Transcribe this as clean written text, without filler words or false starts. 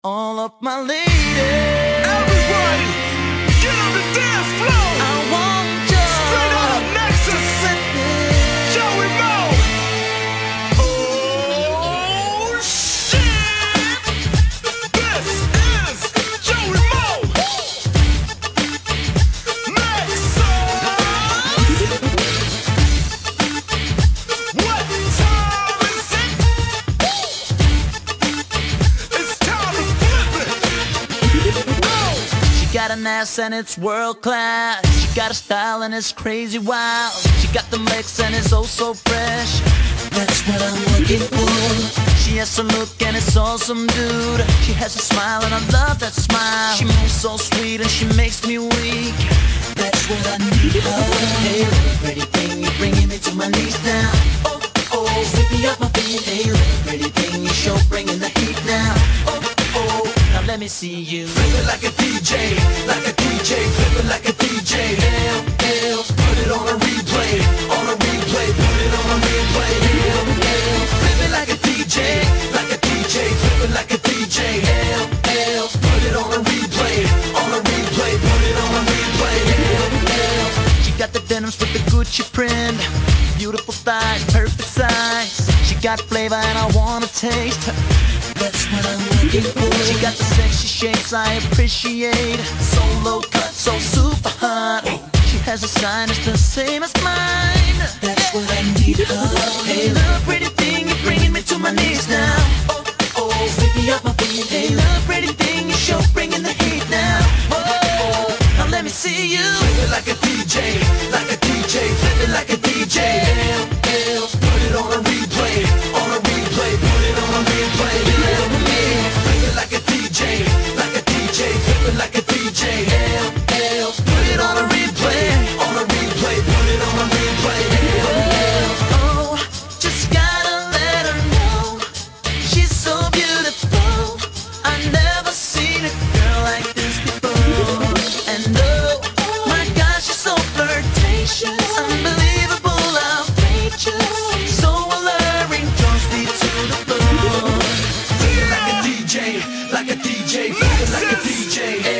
all of my ladies. Everybody, get on the dance floor. I want you Straight up next to Joey Mo. Oh shit! This is Joey Mo. Next up, what time is it? It's time to flip it. Oh. She got an ass and it's world class. She got a style and it's crazy wild. She got the legs and it's oh so fresh. That's what I'm looking for. She has a look and it's awesome, dude. She has a smile and I love that smile. She moves so sweet and she makes me weak. That's what I need. Hey, little pretty thing, you're bringing me to my knees now. Oh, oh, sweep me up my feet. Hey, little pretty thing, you sure bringing the heat now. Oh, oh, now let me see you. Flip it like a DJ, like a DJ, flip it like a DJ. Hell, hell, put it on a replay, put it on a replay. Hell, hell, flip it like a DJ, flip it like a DJ. Hell, hell, put it on a replay, put it on a replay. Hell, hell. She got the denims with the Gucci print, beautiful thighs, perfect size. She got flavor and I wanna taste her. That's what I'm looking for. She got the sexy shapes I appreciate. So low cut, so super hot. She has a sign that's the same as mine. That's what I need. Hey, little pretty thing, you're bringing me to my knees now. Oh, oh, sweep me up my feet. Hey, little pretty thing, you're sure bringing the heat now. Oh, now let me see you. Flip it like a DJ, flip it like a DJ. Hell, hell, put it on a replay, put it on a replay. Hell, hell, flip it like a DJ, flip it like a DJ. Hell, hell, put it on a replay, put it on a replay. Hell, hell. Oh, just gotta let her know she's so beautiful. I never seen a girl like this before. And oh, my gosh, she's so flirtatious, unbelievable, outrageous, so alluring, draws me to the floor. Flip it like a DJ, flip it like a DJ.